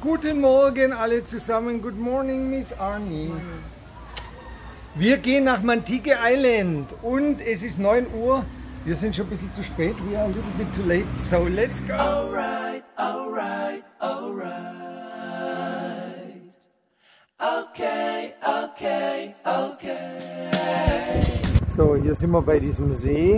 Guten Morgen alle zusammen. Good morning, Miss Arnie. Wir gehen nach Montigue Island und es ist 9 Uhr. Wir sind schon ein bisschen zu spät. We are a little bit too late. So let's go. Alright, alright, alright. Okay, okay, okay. So, hier sind wir bei diesem See.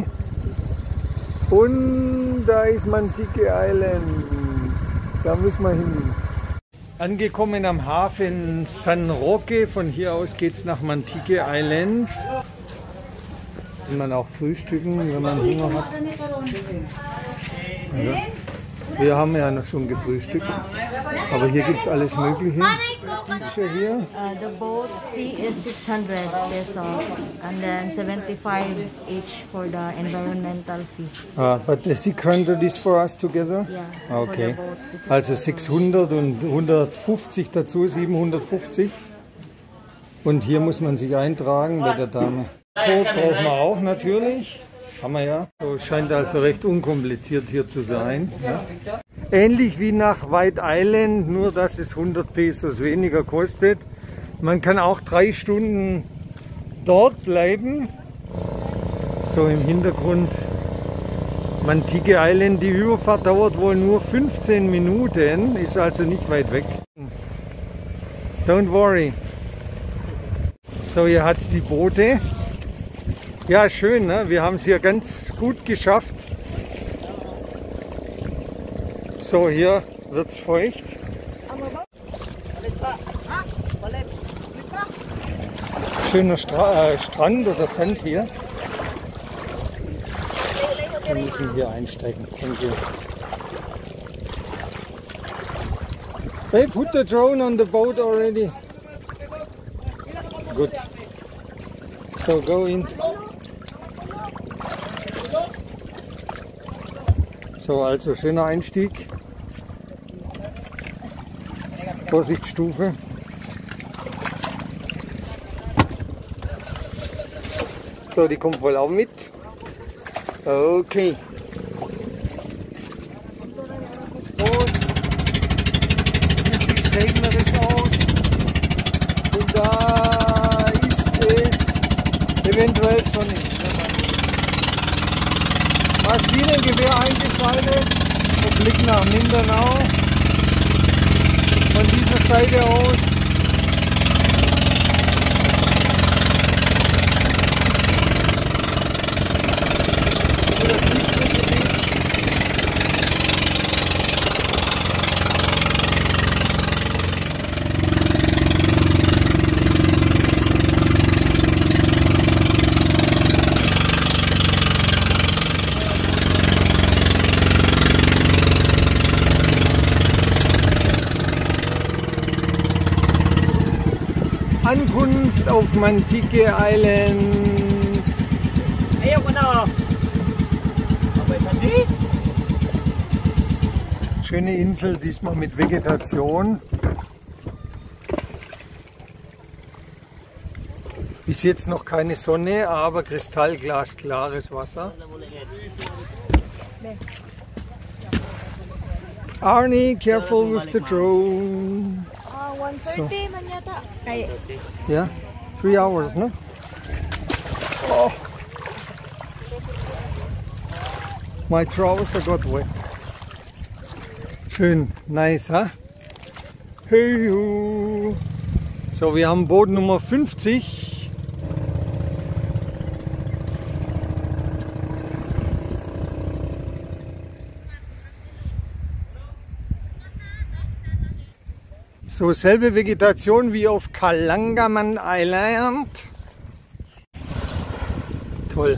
Und da ist Montigue Island. Da müssen wir hin. Angekommen am Hafen San Roque. Von hier aus geht es nach Montigue Island. Kann man auch frühstücken, wenn man Hunger hat. Ja. Wir haben ja noch schon gefrühstückt. Aber hier gibt es alles Mögliche. Hier. The boat fee is 600 pesos and then 75 each for the environmental fee. But the 600 is for us together? Yeah. Okay. Also 600 und 150 dazu, 750. Und hier muss man sich eintragen bei der Dame. Code brauchen wir auch natürlich. Haben wir ja. So scheint also recht unkompliziert hier zu sein. Ja. Ähnlich wie nach White Island, nur dass es 100 Pesos weniger kostet. Man kann auch 3 Stunden dort bleiben. So im Hintergrund Montigue Island. Die Überfahrt dauert wohl nur 15 Minuten, ist also nicht weit weg. Don't worry. So, hier hat es die Boote. Ja, schön, ne? Wir haben es hier ganz gut geschafft. So, hier wird es feucht. Schöner Strand oder Sand hier. Wir müssen hier einsteigen. They put the drone on the boat already. Good. So go in. So, also schöner Einstieg. Vorsichtsstufe. So, die kommt wohl auch mit. Okay. Los. Hier sieht es regnerisch aus. Und da ist es eventuell sonnig. Maschinengewehr eingeschaltet. Wir blicken nach Mindanao. Von dieser Seite aus. Ankunft auf Montigue Island. Schöne Insel, diesmal mit Vegetation. Bis jetzt noch keine Sonne, aber kristallglasklares Wasser. Arnie, careful with the drone. 130 man yata. Kay Yeah, 3 hours, no? Oh. My trouser got wet. Schön, nice, ha? Hey, so, wir haben Boot Nummer 50. So, selbe Vegetation wie auf Kalangaman Island. Toll.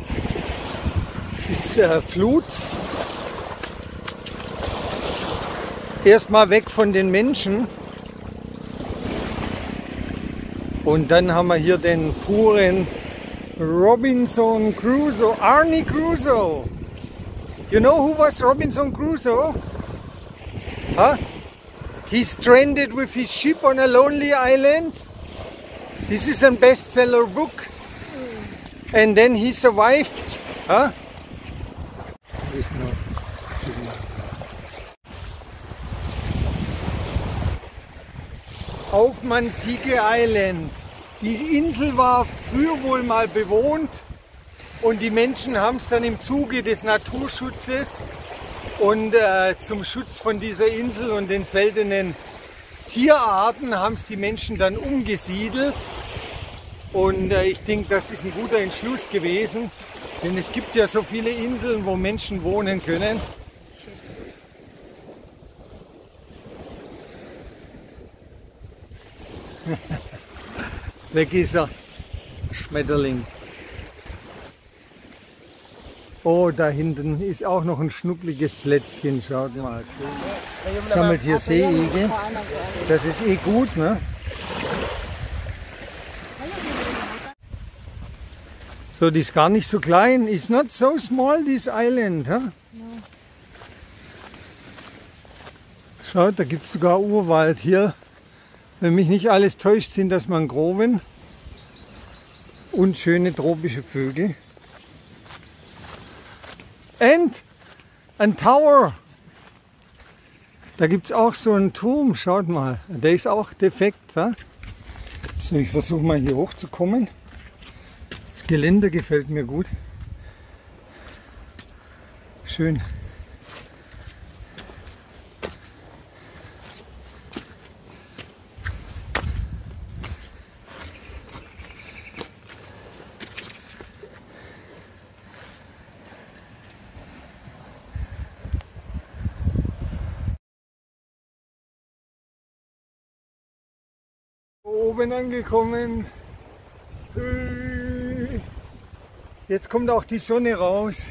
Es ist Flut. Erstmal weg von den Menschen. Und dann haben wir hier den puren Robinson Crusoe. Arnie Crusoe. You know who was Robinson Crusoe? Huh? He's stranded with his ship on a lonely island. This is a bestseller book. And then he survived. Huh? There is no signal. auf Montique Island. Die Insel war früher wohl mal bewohnt und die Menschen haben es dann im Zuge des Naturschutzes und zum Schutz von dieser Insel und den seltenen Tierarten haben es die Menschen dann umgesiedelt. Und ich denke, das ist ein guter Entschluss gewesen, denn es gibt ja so viele Inseln, wo Menschen wohnen können. Weg ist er, Schmetterling. Oh, da hinten ist auch noch ein schnuckliges Plätzchen, schaut mal. Sammelt hier Seeigel. Das ist eh gut, ne? So, die ist gar nicht so klein. It's not so small, this island. Huh? No. Schaut, da gibt es sogar Urwald hier. Wenn mich nicht alles täuscht, sind das Mangroven und schöne tropische Vögel. And ein Tower. Da gibt es auch so einen Turm, schaut mal. Der ist auch defekt. Huh? So, ich versuche mal hier hochzukommen. Das Geländer gefällt mir gut. Schön. Oben angekommen. Jetzt kommt auch die Sonne raus.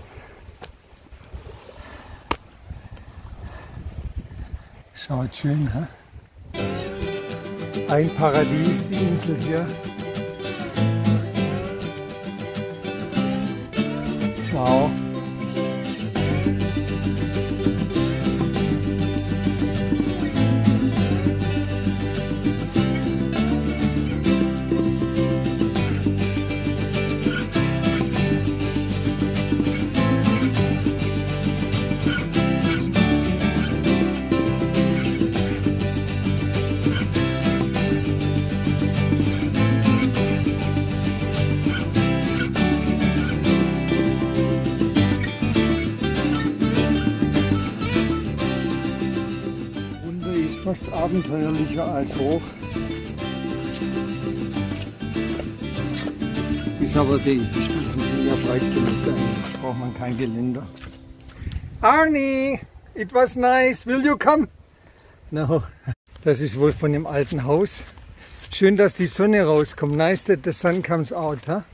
Schaut schön, ha? Ein Paradies, die Insel hier. Wow. Fast abenteuerlicher als hoch. Ist aber die Stufen sind ja breit genug, da braucht man kein Geländer. Arnie, it was nice. Will you come? No. Das ist wohl von dem alten Haus. Schön, dass die Sonne rauskommt. Nice that the sun comes out, huh?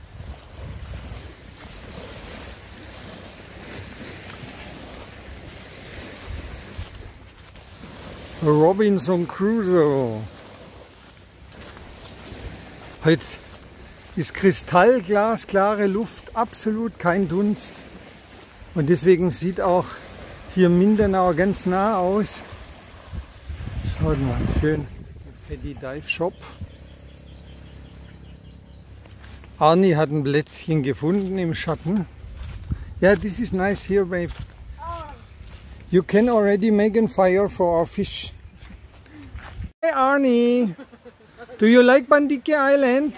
Robinson Crusoe. Heute ist kristallglasklare Luft, absolut kein Dunst. Und deswegen sieht auch hier Mindanao ganz nah aus. Schaut mal, schön. Paddy Dive Shop. Arnie hat ein Plätzchen gefunden im Schatten. Ja, this is nice here, babe. You can already make a fire for our fish. Hey Arnie, do you like Montique Island?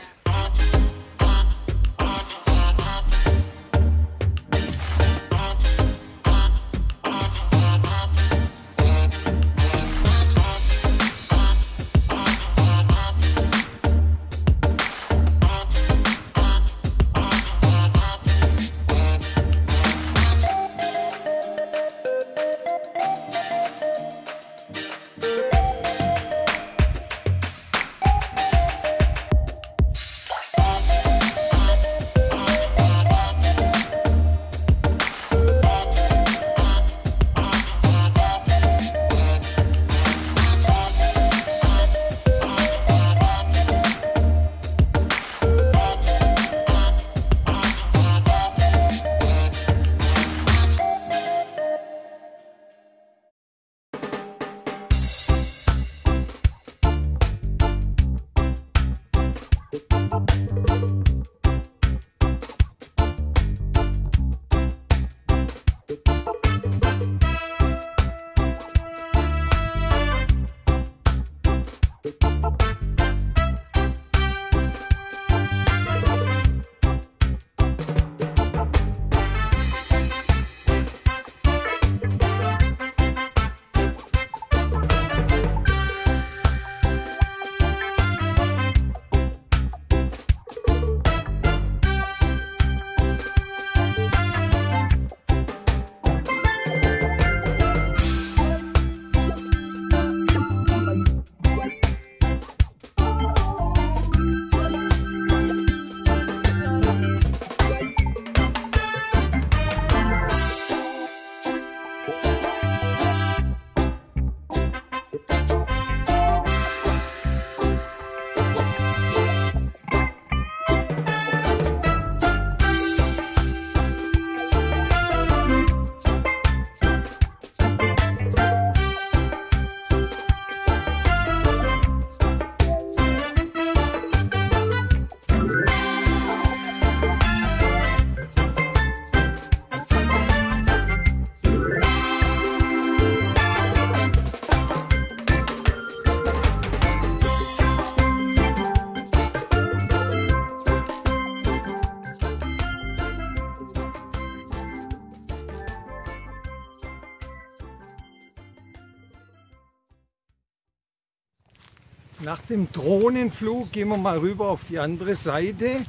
Nach dem Drohnenflug gehen wir mal rüber auf die andere Seite.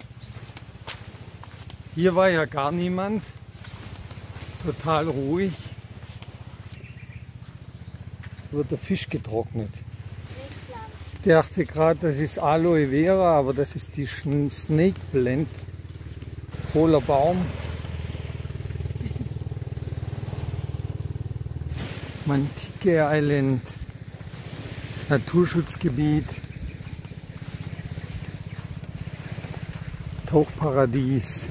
Hier war ja gar niemand. Total ruhig. Wird der Fisch getrocknet. Ich dachte gerade, das ist Aloe Vera, aber das ist die Snake Blend. Hohler Baum. Montigue Island. Naturschutzgebiet. Tauchparadies.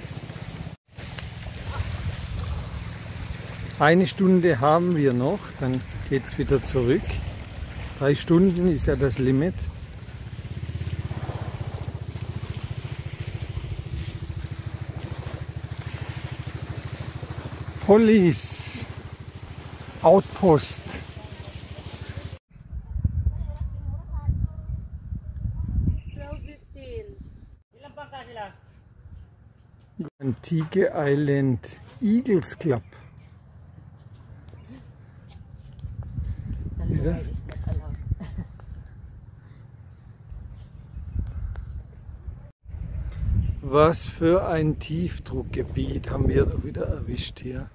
1 Stunde haben wir noch, dann geht es wieder zurück. 3 Stunden ist ja das Limit. Police Outpost. Montigue Island Eagles Club. Wieder? Was für ein Tiefdruckgebiet haben wir da wieder erwischt hier.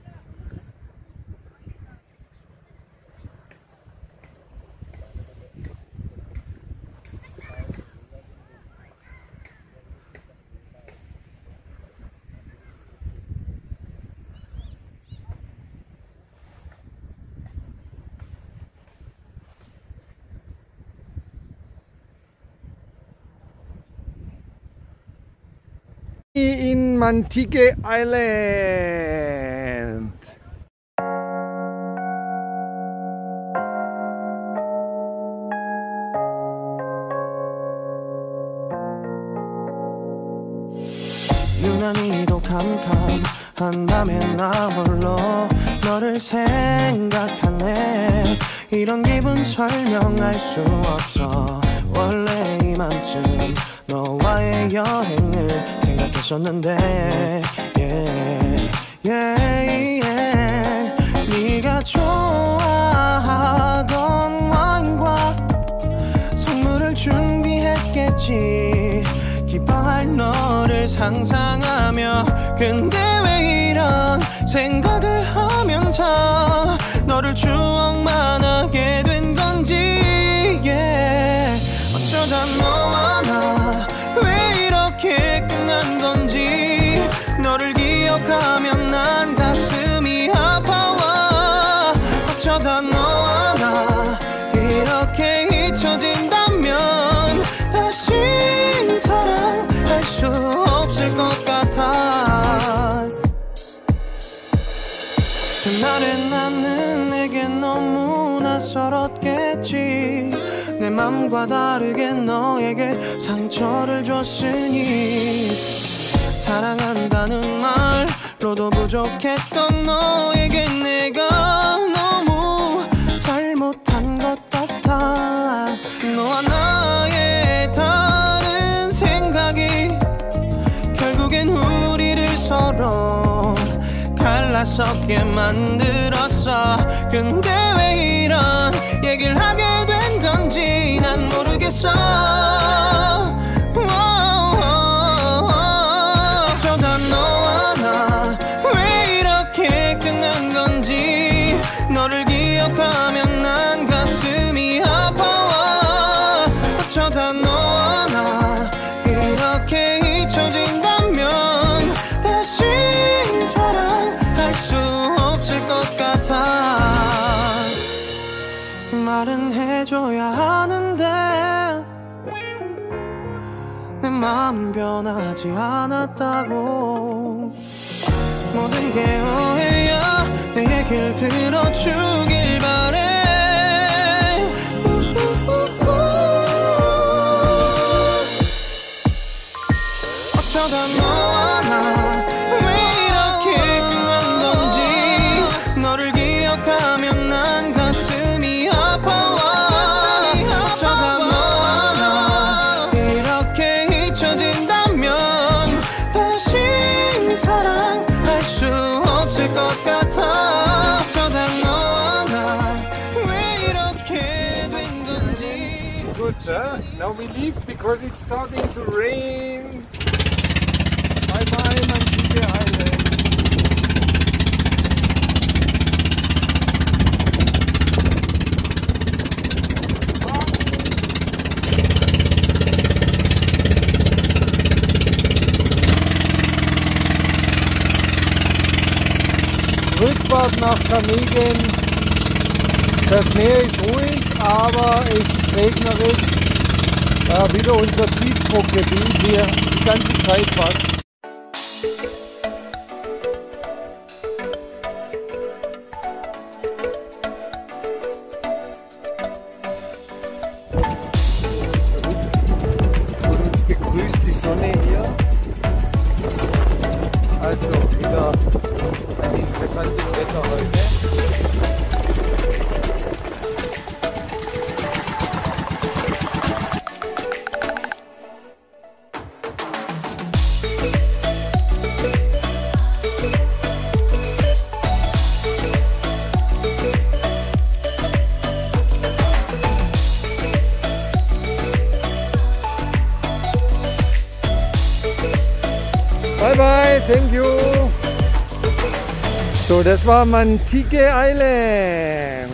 In Montigue Island. 유난히도 캄캄한 밤에 나 홀로 너를 생각하네. 이런 기분 설명할 수 없어. 원래 이맘쯤 너와의 여행을 생각했었는데 yeah, yeah, yeah. 네가 좋아하던 와인과 선물을 준비했겠지. 기뻐할 너를 상상하며 근데 왜 이런 생각을 하면서 너를 추억만 하게 된 건지 yeah. 어쩌다 너와 나 왜 이렇게 끝난 건지 너를 기억하면 난 가슴이 아파와. 어쩌다 너와 나 이렇게 잊혀진다면 다시 사랑할 수 없을 것 같아. 그날의 나는 내게 너무 낯설었겠지. 내 맘과 다르게 너에게 상처를 줬으니 사랑한다는 말로도 부족했던 너에게 내가 너무 잘못한 것 같아. 너와 나의 다른 생각이 결국엔 우리를 서로 갈라서게 만들었어. 근데 왜 이런 얘기를 하게 된 건지 난 모르겠어. 어쩌다 너와 나 왜 이렇게 끝난 건지 너를 기억하면 난 가슴이 아파와. 어쩌다 너와 나 이렇게 잊혀진다면 다시 사랑할 수 없을 것 같아. 말은 해줘야 하는데 내 마음은 변하지 않았다고. 모든 게 오해야. 내 얘기를 들어주길 바래. 어쩌다 너와 나 왜 이렇게 끝난 건지 너를 기억하면 난 가슴이 아파와. 어쩌다 너와 나 이렇게 잊혀진다면 다시 사랑할 수 없을 것 같아. 어쩌다 너와 나 good. Now we leave because it's starting to rain. Bye bye, Mantique Island. Rückfahrt nach Carnarvon. Das Meer ist ruhig, aber es ist regnerisch. Ja, wieder unser Tiefdruckgebiet hier die ganze Zeit fast. Und uns begrüßt die Sonne hier. Also wieder ein interessantes Wetter heute. Bye bye, thank you. So, das war Mantique Island.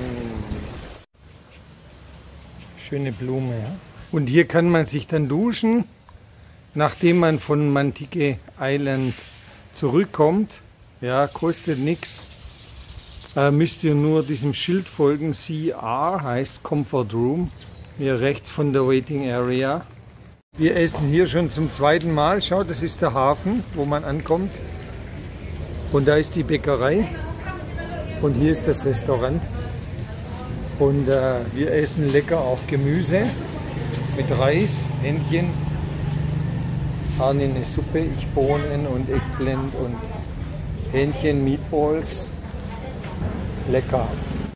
Schöne Blume, ja. Und hier kann man sich dann duschen, nachdem man von Mantique Island zurückkommt. Ja, kostet nichts. Müsst ihr nur diesem Schild folgen. CR heißt Comfort Room. Hier rechts von der Waiting Area. Wir essen hier schon zum zweiten Mal. Schaut, das ist der Hafen, wo man ankommt. Und da ist die Bäckerei. Und hier ist das Restaurant. Und wir essen lecker auch Gemüse mit Reis, Hähnchen. Arne eine Suppe, ich Bohnen und Eggplant und Hähnchen, Meatballs. Lecker.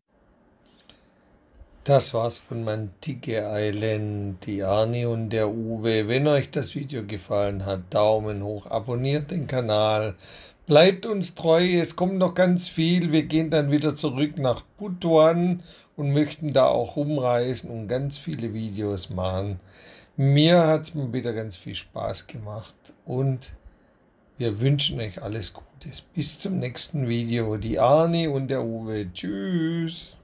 Das war's von Mantique Island, die Arni und der Uwe. Wenn euch das Video gefallen hat, Daumen hoch, abonniert den Kanal, bleibt uns treu, es kommt noch ganz viel. Wir gehen dann wieder zurück nach Butuan und möchten da auch rumreisen und ganz viele Videos machen. Mir hat es mal wieder ganz viel Spaß gemacht und wir wünschen euch alles Gute. Bis zum nächsten Video. Die Arni und der Uwe. Tschüss.